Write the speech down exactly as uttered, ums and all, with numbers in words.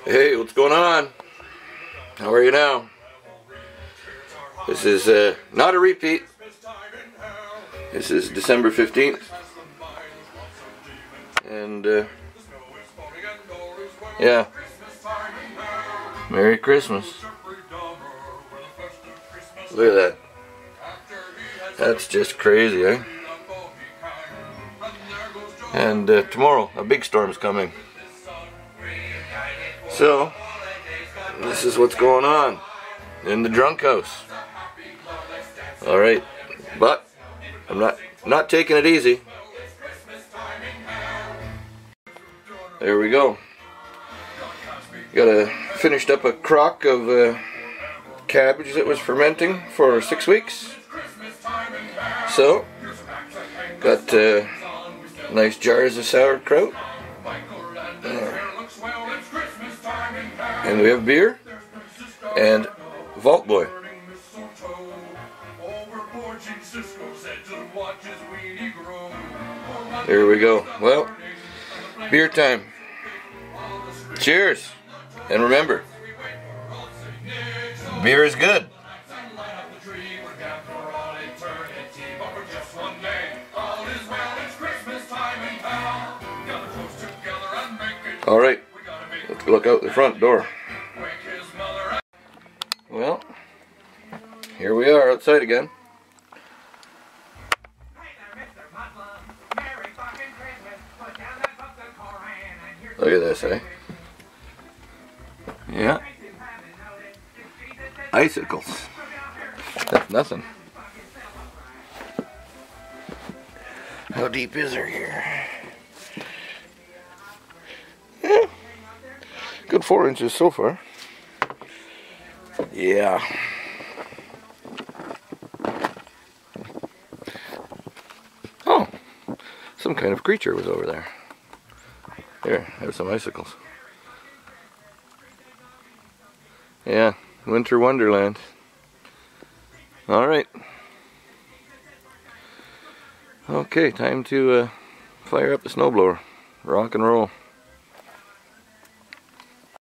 Hey, what's going on? How are you now? This is uh, not a repeat. This is December fifteenth. And, uh, yeah. Merry Christmas. Look at that. That's just crazy, eh? And uh, tomorrow, a big storm is coming. So, this is what's going on in the drunk house. Alright, but I'm not not taking it easy. There we go. Got a finished up a crock of uh, cabbage that was fermenting for six weeks. So, got uh, nice jars of sauerkraut. Uh, and we have beer and Vault Boy. There we go. Well, beer time. Cheers. And remember, beer is good. Alright, let's look out the front door. Well, here we are outside again. Look at this, eh? Yeah. Icicles. That's nothing. How deep is there here? Yeah. Good four inches so far. Yeah. Oh. Some kind of creature was over there. Here, there's some icicles. Yeah, winter wonderland. Alright. Okay, time to uh, fire up the snowblower. Rock and roll.